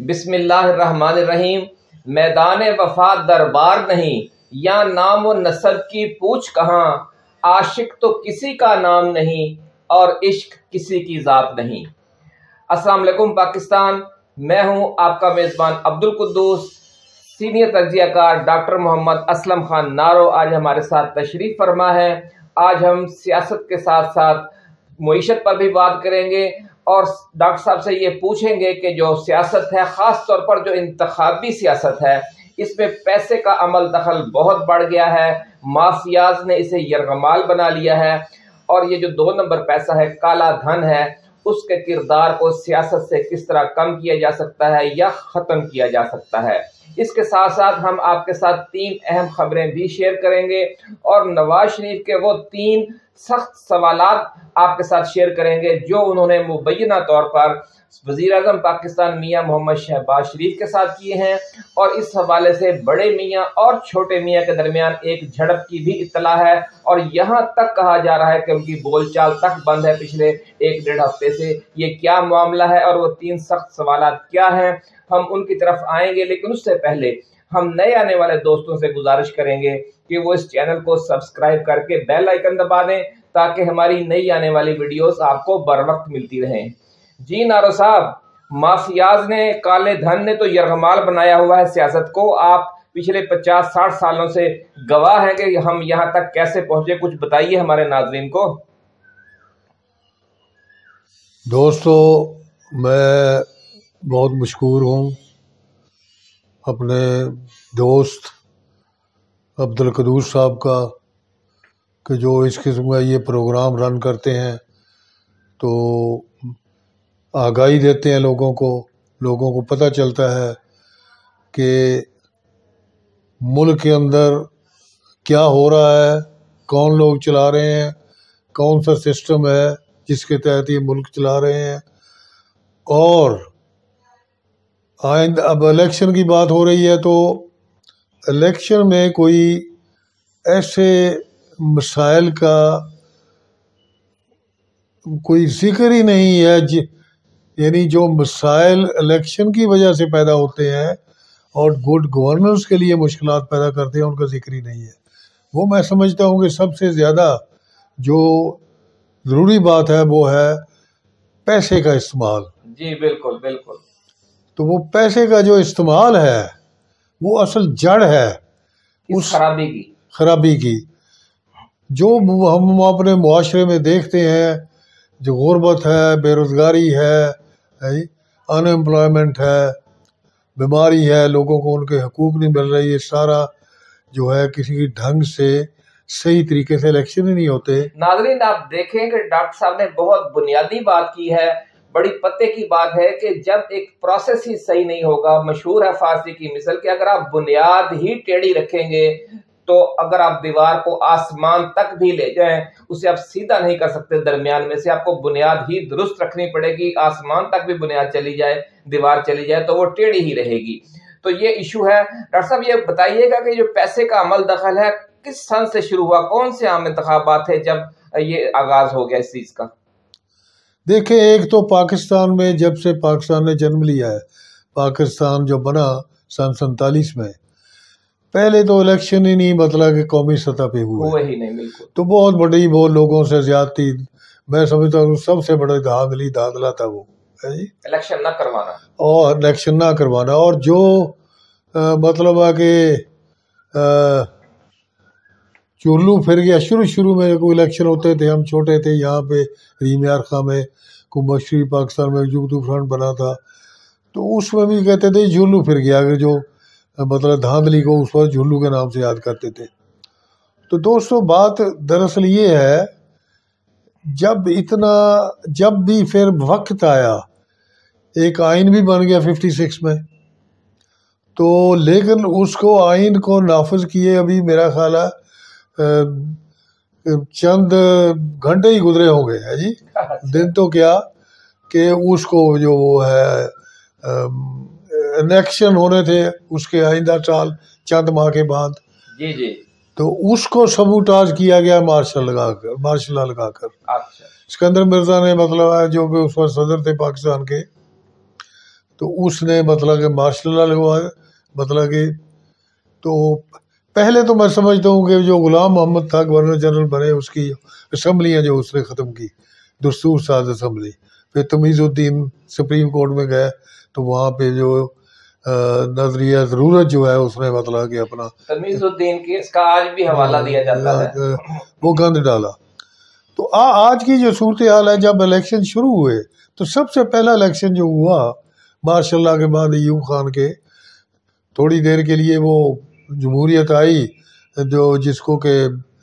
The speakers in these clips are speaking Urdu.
بسم اللہ الرحمن الرحیم۔ میدان وفا دربار نہیں، یا نام و نسب کی پوچھ کہاں، عاشق تو کسی کا نام نہیں اور عشق کسی کی ذات نہیں۔ السلام علیکم پاکستان، میں ہوں آپ کا میزبان عبدالقدوس۔ سینئر تجزیہ کار ڈاکٹر محمد اسلم خان نارو آج ہمارے ساتھ تشریف فرما ہے۔ آج ہم سیاست کے ساتھ ساتھ معیشت پر بھی بات کریں گے اور ڈاکٹر صاحب سے یہ پوچھیں گے کہ جو سیاست ہے، خاص طور پر جو انتخابی سیاست ہے، اس میں پیسے کا عمل دخل بہت بڑھ گیا ہے۔ مافیاز نے اسے یرغمال بنا لیا ہے، اور یہ جو 2 نمبر پیسہ ہے، کالا دھن ہے، اس کے کردار کو سیاست سے کس طرح کم کیا جا سکتا ہے یا ختم کیا جا سکتا ہے۔ اس کے ساتھ ساتھ ہم آپ کے ساتھ 3 اہم خبریں بھی شیئر کریں گے، اور نواز شریف کے وہ 3 سخت سوالات آپ کے ساتھ شیئر کریں گے جو انہوں نے مبینہ طور پر وزیر اعظم پاکستان میاں محمد شہباز شریف کے ساتھ کیے ہیں، اور اس حوالے سے بڑے میاں اور چھوٹے میاں کے درمیان ایک جھڑپ کی بھی اطلاع ہے، اور یہاں تک کہا جا رہا ہے کہ ان کی بول چال تک بند ہے پچھلے 1-1.5 ہفتے سے۔ یہ کیا معاملہ ہے اور وہ 3 سخت سوالات کیا ہیں، ہم ان کی طرف آئیں گے، لیکن اس سے پہلے ہم نئے آنے والے دوستوں سے گزارش کریں گے کہ وہ اس چینل کو سبسکرائب کر کے بیل آئیکن دبا دیں تاکہ ہماری نئی آنے والی ویڈیوز آپ کو بر وقت ملتی رہیں۔ جی نارو صاحب، مافیاز نے، کالے دھن نے تو یرغمال بنایا ہوا ہے سیاست کو۔ آپ پچھلے 50-60 سالوں سے گواہ ہیں کہ ہم یہاں تک کیسے پہنچے، کچھ بتائیے ہمارے ناظرین کو۔ دوستو، میں بہت مشکور ہوں اپنے دوست عبدالقدوس صاحب کا کہ جو اس قسم کا یہ پروگرام رن کرتے ہیں، تو آگاہی دیتے ہیں لوگوں کو پتہ چلتا ہے کہ ملک کے اندر کیا ہو رہا ہے، کون لوگ چلا رہے ہیں، کون سا سسٹم ہے جس کے تحت یہ ملک چلا رہے ہیں۔ اور آئندہ اب الیکشن کی بات ہو رہی ہے، تو الیکشن میں کوئی ایسے مسائل کا کوئی ذکر ہی نہیں ہے، یعنی جو مسائل الیکشن کی وجہ سے پیدا ہوتے ہیں اور گڈ گورننس کے لیے مشکلات پیدا کرتے ہیں، ان کا ذکر ہی نہیں ہے۔ وہ میں سمجھتا ہوں کہ سب سے زیادہ جو ضروری بات ہے وہ ہے پیسے کا استعمال۔ جی بالکل بالکل۔ تو وہ پیسے کا جو استعمال ہے وہ اصل جڑ ہے اس خرابی کی جو ہم اپنے معاشرے میں دیکھتے ہیں۔ جو غربت ہے، بے روزگاری ہے، ان امپلائمنٹ ہے، بیماری ہے، لوگوں کو ان کے حقوق نہیں مل رہی، یہ سارا جو ہے کسی ڈھنگ سے صحیح طریقے سے الیکشن ہی نہیں ہوتے۔ ناظرین، آپ دیکھیں کہ ڈاکٹر صاحب نے بہت بنیادی بات کی ہے، بڑی پتے کی بات ہے کہ جب ایک پروسیس ہی صحیح نہیں ہوگا، مشہور ہے فارسی کی مثل کہ اگر آپ بنیاد ہی ٹیڑھی رکھیں گے تو اگر آپ دیوار کو آسمان تک بھی لے جائیں اسے آپ سیدھا نہیں کر سکتے، درمیان میں سے آپ کو بنیاد ہی درست رکھنی پڑے گی۔ آسمان تک بھی بنیاد چلی جائے، دیوار چلی جائے تو وہ ٹیڑھی ہی رہے گی۔ تو یہ ایشو ہے۔ ڈاکٹر صاحب یہ بتائیے گا کہ جو پیسے کا عمل دخل ہے کس سن سے شروع ہوا، کون سے عام انتخابات تھے جب یہ آغاز ہو گیا اس چیز کا؟ دیکھیں، ایک تو پاکستان میں جب سے پاکستان نے جنم لیا ہے، پاکستان جو بنا سن 47 میں، پہلے تو الیکشن ہی نہیں مطلب کہ قومی سطح پہ ہوئے ہی نہیں، بالکل۔ تو بہت بڑی وہ لوگوں سے زیادتی، میں سمجھتا ہوں سب سے بڑا دھاندلی تھا وہ، الیکشن نہ کروانا، اور جو مطلب ہے کہ چولو پھر گیا۔ شروع میں کوئی الیکشن ہوتے تھے، ہم چھوٹے تھے، یہاں پہ ریم یار خاں میں کوئی مشرقی پاکستان میں یوتھو فرنٹ بنا تھا، تو اس میں بھی کہتے تھے جھولو پھر گیا، اگر جو مطلب دھاندلی کو اس وقت جھولو کے نام سے یاد کرتے تھے۔ تو دوستو، بات دراصل یہ ہے، جب بھی پھر وقت آیا، ایک آئین بھی بن گیا 56 میں، تو لیکن اس کو آئین کو نافذ کیے ابھی میرا خیال ہے چند گھنٹے ہی گزرے ہوں گے، ہے جی، دن تو کیا کہ اس کو جو وہ ہے الیکشن ہونے تھے اس کے آئندہ سال چند ماہ کے بعد، جی تو اس کو سبوٹاج کیا گیا مارشل لگا کر۔ اسکندر مرزا نے مطلب ہے جو کہ اس وقت صدر تھے پاکستان کے، تو اس نے مطلب کہ مارشل لا لگوایا. مطلب کہ تو پہلے تو میں سمجھتا ہوں کہ جو غلام محمد تھا گورنر جنرل بنے، اس کی اسمبلیاں جو اس نے ختم کی، دستور ساز اسمبلی. پھر تمیز الدین سپریم کورٹ میں گئے تو وہاں پہ جو نظریہ ضرورت جو ہے اس نے مطلب کہ اپنا تمیز الدین کی اس کا آج بھی حوالہ دیا جاتا ہے، وہ گند ڈالا. تو آج کی جو صورتحال ہے، جب الیکشن شروع ہوئے تو سب سے پہلا الیکشن جو ہوا ماشاء اللہ کے بعد ایوب خان کے، تھوڑی دیر کے لیے وہ جمہوریت آئی جو جس کو کہ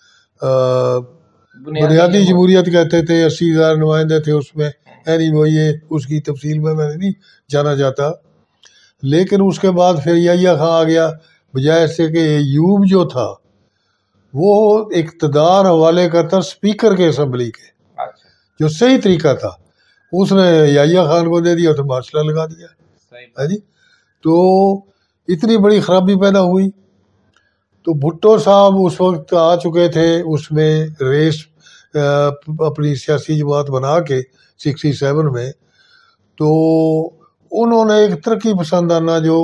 بنیادی جمہوریت کہتے تھے، 80,000 نمائندے تھے اس میں. وہ یہ اس کی تفصیل میں نہیں جانا جاتا. لیکن اس کے بعد پھر یحییٰ خان آ گیا، بجائے سے کہ ایوب جو تھا وہ اقتدار حوالے کرتا اسپیکر کے اسمبلی کے، جو صحیح طریقہ تھا، اس نے یحییٰ خان کو دے دیا تو مارشل لا لگا دیا. جی تو اتنی بڑی خرابی پیدا ہوئی. تو بھٹو صاحب اس وقت آ چکے تھے اس میں ریس اپنی سیاسی جماعت بنا کے 67 میں. تو انہوں نے ایک ترقی پسندانہ جو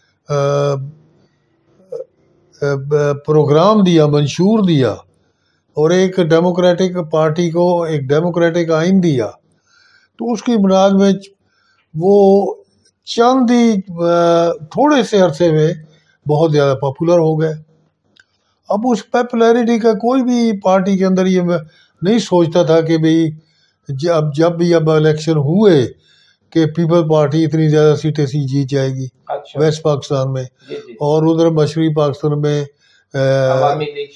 پروگرام دیا، منشور دیا، اور ایک ڈیموکریٹک پارٹی کو ایک ڈیموکریٹک آئین دیا. تو اس کی بنیاد میں وہ چند ہی تھوڑے سے عرصے میں بہت زیادہ پاپولر ہو گئے. اب اس پاپولیرٹی کا کوئی بھی پارٹی کے اندر یہ نہیں سوچتا تھا کہ بھئی جب بھی اب الیکشن ہوئے کہ پیپل پارٹی اتنی زیادہ سیٹیں جیت جائے گی ویسٹ پاکستان میں، اور ادھر مشرقی پاکستان میں عوامی لیگ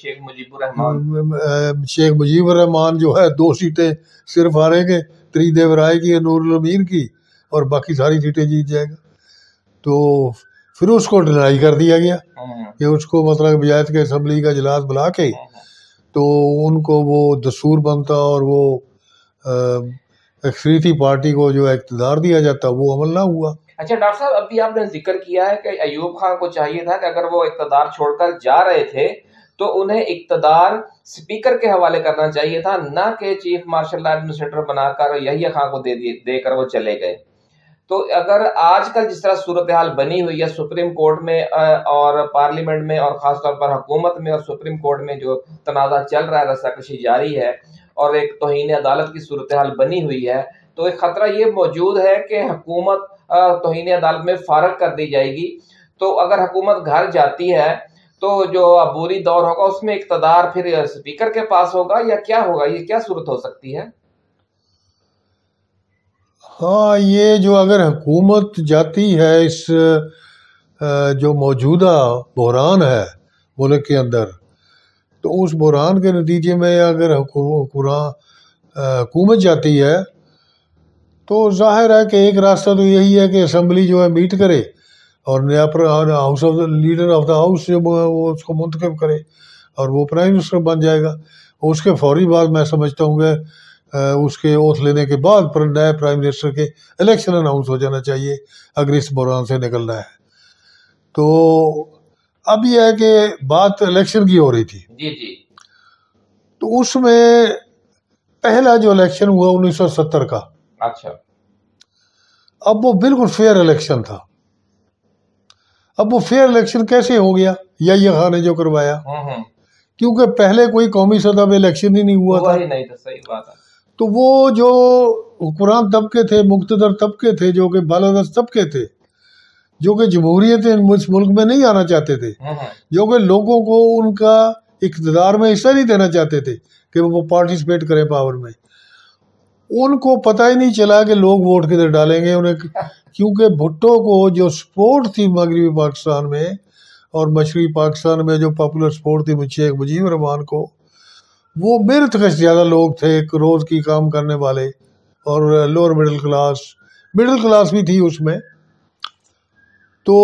شیخ مجیب الرحمان جو ہے 2 سیٹیں صرف ہاریں گے، تری رائے کی، نور الامین کی، اور باقی ساری سیٹیں جیت جائے گا. تو پھر اس کو ڈینائی کر دیا گیا کہ اس کو مطلب بجائے کے اسمبلی کا اجلاس بلا کے تو ان کو وہ دستور بنتا اور وہ اکثریتی پارٹی کو جو اقتدار دیا جاتا وہ عمل نہ ہوا. اچھا ڈاکٹر صاحب، ابھی آپ نے ذکر کیا ہے کہ ایوب خان کو چاہیے تھا کہ اگر وہ اقتدار چھوڑ کر جا رہے تھے تو انہیں اقتدار اسپیکر کے حوالے کرنا چاہیے تھا، نہ کہ چیف مارشل لا ایڈمنسٹریٹر بنا کر یحییٰ خان کو دے کر وہ چلے گئے. تو اگر آج کل جس طرح صورتحال بنی ہوئی ہے سپریم کورٹ میں اور پارلیمنٹ میں اور خاص طور پر حکومت میں اور سپریم کورٹ میں جو تنازع چل رہا ہے، رساکشی جاری ہے اور ایک توہین عدالت کی صورتحال بنی ہوئی ہے، تو ایک خطرہ یہ موجود ہے کہ حکومت توہین عدالت میں فارغ کر دی جائے گی. تو اگر حکومت گھر جاتی ہے تو جو عبوری دور ہوگا اس میں اقتدار پھر اسپیکر کے پاس ہوگا یا کیا ہوگا؟ یہ کیا صورت ہو سکتی ہے؟ ہاں، یہ جو اگر حکومت جاتی ہے اس جو موجودہ بحران ہے ملک کے اندر، تو اس بحران کے نتیجے میں اگر حکومت جاتی ہے تو ظاہر ہے کہ ایک راستہ تو یہی ہے کہ اسمبلی جو ہے میٹ کرے اور نیا house of leader of the house جو وہ اس کو منتخب کرے اور وہ پرائم منسٹر بن جائے گا. اس کے فوری بعد میں سمجھتا ہوں کہ اس کے اوتھ لینے کے بعد پر نئے پرائم منسٹر کے الیکشن اناؤنس ہو جانا چاہیے اگر اس بحران سے نکلنا ہے. تو اب یہ ہے کہ بات الیکشن کی ہو رہی تھی. جی تو اس میں پہلا جو الیکشن ہوا 1970 کا، اچھا، اب وہ بالکل فیئر الیکشن تھا. اب وہ فیئر الیکشن کیسے ہو گیا؟ یحییٰ خان نے جو کروایا، کیونکہ پہلے کوئی قومی سطح پہ الیکشن ہی نہیں ہوا تھا. صحیح بات ہے. تو وہ جو حکمران طبقے تھے، مقتدر طبقے تھے، جو کہ بالادست طبقے تھے، جو کہ جمہوریت اس ملک میں نہیں آنا چاہتے تھے، جو کہ لوگوں کو ان کا اقتدار میں حصہ نہیں دینا چاہتے تھے کہ وہ پارٹیسپیٹ کریں پاور میں، ان کو پتہ ہی نہیں چلا کہ لوگ ووٹ کدھر ڈالیں گے انہیں. کیونکہ بھٹو کو جو سپورٹ تھی مغربی پاکستان میں اور مشرقی پاکستان میں جو پاپولر سپورٹ تھی شیخ مجیب الرحمان کو، وہ میرے تک زیادہ لوگ تھے روز کی کام کرنے والے اور لوور مڈل کلاس بھی تھی اس میں. تو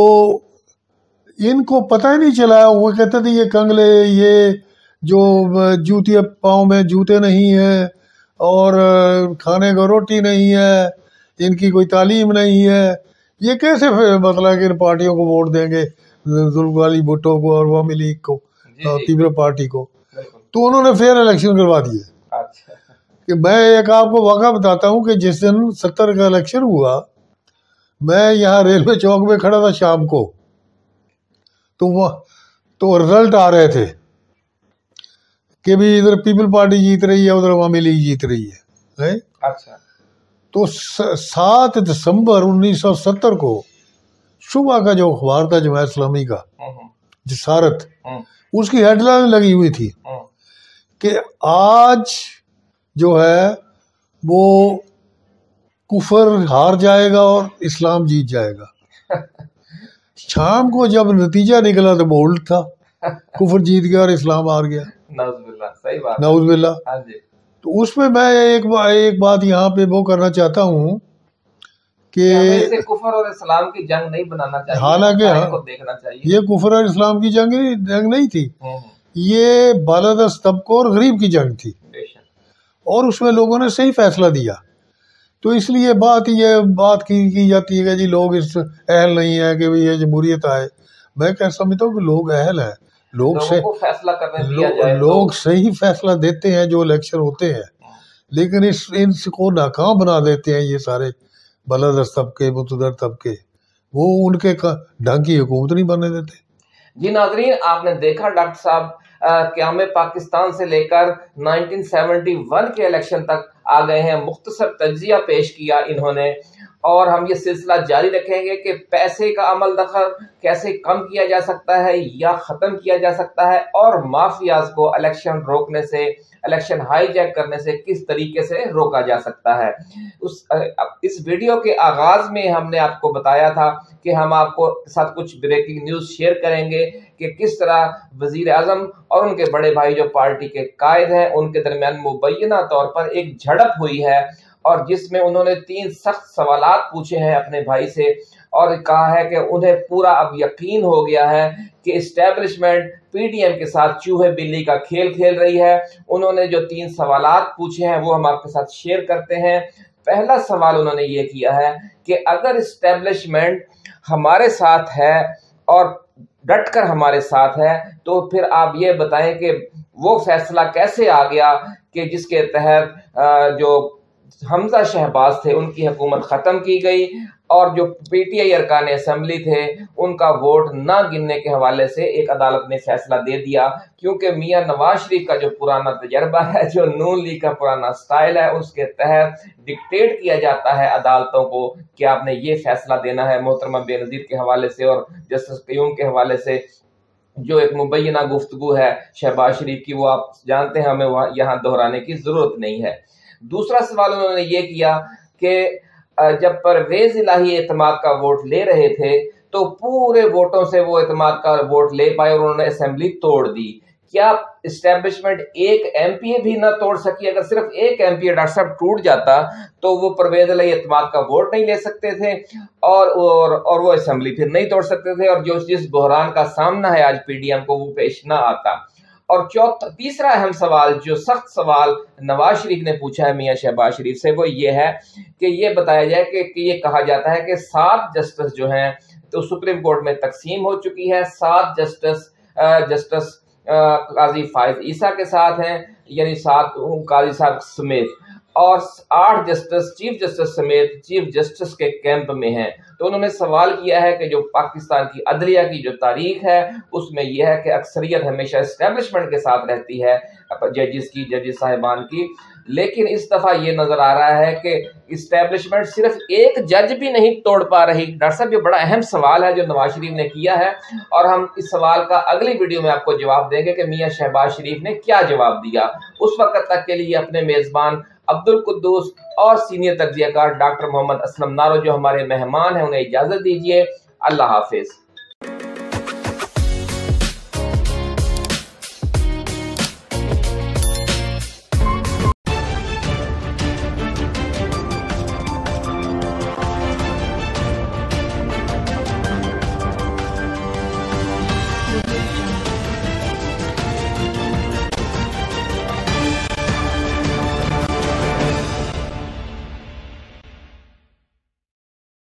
ان کو پتہ ہی نہیں چلا. وہ کہتے تھے یہ کنگلے، یہ جو جوتے پاؤں میں جوتے نہیں ہیں اور کھانے کو روٹی نہیں ہے، ان کی کوئی تعلیم نہیں ہے، یہ کیسے مطلب کہ ان پارٹیوں کو ووٹ دیں گے، ذوالفقار علی بھٹو کو اور عوامی لیگ کو، پیپلز پارٹی کو. تو انہوں نے فیئر الیکشن کروا دیے. کہ میں ایک آپ کو واقعہ بتاتا ہوں کہ جس دن 70 کا الیکشن ہوا میں یہاں ریلوے چوک میں کھڑا تھا شام کو، تو رزلٹ آ رہے تھے کہ بھی ادھر پیپل پارٹی جیت رہی ہے، ادھر عوامی لیگ جیت رہی ہے۔ اچھا، تو 7 دسمبر 1970 کو صبح کا جو اخبار تھا جماعت اسلامی کا جسارت، اس کی ہیڈ لائن لگی ہوئی تھی کہ آج جو ہے وہ کفر ہار جائے گا اور اسلام جیت جائے گا۔ شام کو جب نتیجہ نکلا تو بولڈ تھا، کفر جیت گیا اور اسلام ہار گیا۔ نعوذ باللہ، صحیح بات، نعوذ باللہ۔ ہاں جی۔ تو اس میں میں ایک بات یہاں پہ وہ کرنا چاہتا ہوں کہ ہمیں اسے کفر اور اسلام کی جنگ نہیں بنانا چاہیے، حالانکہ کو دیکھنا چاہیے۔ یہ کفر اور اسلام کی جنگ نہیں تھی، یہ بالادست طبقوں اور غریب کی جنگ تھی، اور اس میں لوگوں نے صحیح فیصلہ دیا۔ تو اس لیے بات کی جاتی ہے کہ جی لوگ اس اہل نہیں ہیں کہ یہ جمہوریت آئے۔ میں کیا سمجھتا ہوں کہ لوگ اہل ہیں، لوگ صحیح فیصلہ دیتے ہیں جو الیکشن ہوتے ہیں، لیکن ان کو ناکام بنا دیتے ہیں یہ سارے بالادست طبقے، مقتدر طبقے، وہ ان کے ڈھنگ کی حکومت نہیں بننے دیتے۔ جی ناظرین، آپ نے دیکھا ڈاکٹر صاحب قیام پاکستان سے لے کر 1971 کے الیکشن تک آ گئے ہیں، مختصر تجزیہ پیش کیا انہوں نے، اور ہم یہ سلسلہ جاری رکھیں گے کہ پیسے کا عمل دخل کیسے کم کیا جا سکتا ہے یا ختم کیا جا سکتا ہے، اور مافیاز کو الیکشن روکنے سے، الیکشن ہائی جیک کرنے سے کس طریقے سے روکا جا سکتا ہے۔ اس ویڈیو کے آغاز میں ہم نے آپ کو بتایا تھا کہ ہم آپ کو ساتھ کچھ بریکنگ نیوز شیئر کریں گے کہ کس طرح وزیر اعظم اور ان کے بڑے بھائی جو پارٹی کے قائد ہیں ان کے درمیان مبینہ طور پر ایک جھڑپ ہوئی ہے، اور جس میں انہوں نے 3 سخت سوالات پوچھے ہیں اپنے بھائی سے، اور کہا ہے کہ انہیں پورا اب یقین ہو گیا ہے کہ اسٹیبلشمنٹ پی ڈی ایم کے ساتھ چوہے بلی کا کھیل کھیل رہی ہے۔ انہوں نے جو 3 سوالات پوچھے ہیں وہ ہم آپ کے ساتھ شیئر کرتے ہیں۔ پہلا سوال انہوں نے یہ کیا ہے کہ اگر اسٹیبلشمنٹ ہمارے ساتھ ہے اور ڈٹ کر ہمارے ساتھ ہے تو پھر آپ یہ بتائیں کہ وہ فیصلہ کیسے آ گیا کہ جس کے تحت جو حمزہ شہباز تھے ان کی حکومت ختم کی گئی، اور جو پی ٹی آئی ارکان اسمبلی تھے ان کا ووٹ نہ گننے کے حوالے سے ایک عدالت نے فیصلہ دے دیا، کیونکہ میاں نواز شریف کا جو پرانا تجربہ ہے، جو نون لیگ کا پرانا سٹائل ہے، اس کے تحت ڈکٹیٹ کیا جاتا ہے عدالتوں کو کہ آپ نے یہ فیصلہ دینا ہے۔ محترمہ بے نظیر کے حوالے سے اور جسٹس قیوم کے حوالے سے جو ایک مبینہ گفتگو ہے شہباز شریف کی، وہ آپ جانتے ہیں، ہمیں یہاں دہرانے کی ضرورت نہیں ہے۔ دوسرا سوال انہوں نے یہ کیا کہ جب پرویز الہی اعتماد کا ووٹ لے رہے تھے تو پورے ووٹوں سے وہ اعتماد کا ووٹ لے پائے اور انہوں نے اسمبلی توڑ دی۔ کیا اسٹیبلشمنٹ ایک ایم پی اے بھی نہ توڑ سکی؟ اگر صرف ایک ایم پی اے ڈاکٹر صاحب ٹوٹ جاتا تو وہ پرویز الہی اعتماد کا ووٹ نہیں لے سکتے تھے اور وہ اسمبلی پھر نہیں توڑ سکتے تھے، اور جس بحران کا سامنا ہے آج پی ڈی ایم کو وہ پیش نہ آتا۔ اور تیسرا اہم سوال، جو سخت سوال نواز شریف نے پوچھا ہے میاں شہباز شریف سے، وہ یہ ہے کہ یہ بتایا جائے کہ یہ کہا جاتا ہے کہ 7 جسٹس جو ہیں تو سپریم کورٹ میں تقسیم ہو چکی ہے، 7 جسٹس قاضی فائز عیسیٰ کے ساتھ ہیں، یعنی 7 قاضی صاحب سمیت، اور 8 جسٹس چیف جسٹس سمیت چیف جسٹس کے کیمپ میں ہیں۔ تو انہوں نے سوال کیا ہے کہ جو پاکستان کی عدلیہ کی جو تاریخ ہے اس میں یہ ہے کہ اکثریت ہمیشہ اسٹیبلشمنٹ کے ساتھ رہتی ہے، ججز صاحبان کی، لیکن اس دفعہ یہ نظر آ رہا ہے کہ اسٹیبلشمنٹ صرف ایک جج بھی نہیں توڑ پا رہی۔ ڈاکٹر صاحب یہ بڑا اہم سوال ہے جو نواز شریف نے کیا ہے، اور ہم اس سوال کا اگلی ویڈیو میں آپ کو جواب دیں گے کہ میاں شہباز شریف نے کیا جواب دیا۔ اس وقت تک کے لیے اپنے میزبان عبدالقدوس اور سینئر تجزیہ کار ڈاکٹر محمد اسلم نارو جو ہمارے مہمان ہیں انہیں اجازت دیجیے۔ اللہ حافظ۔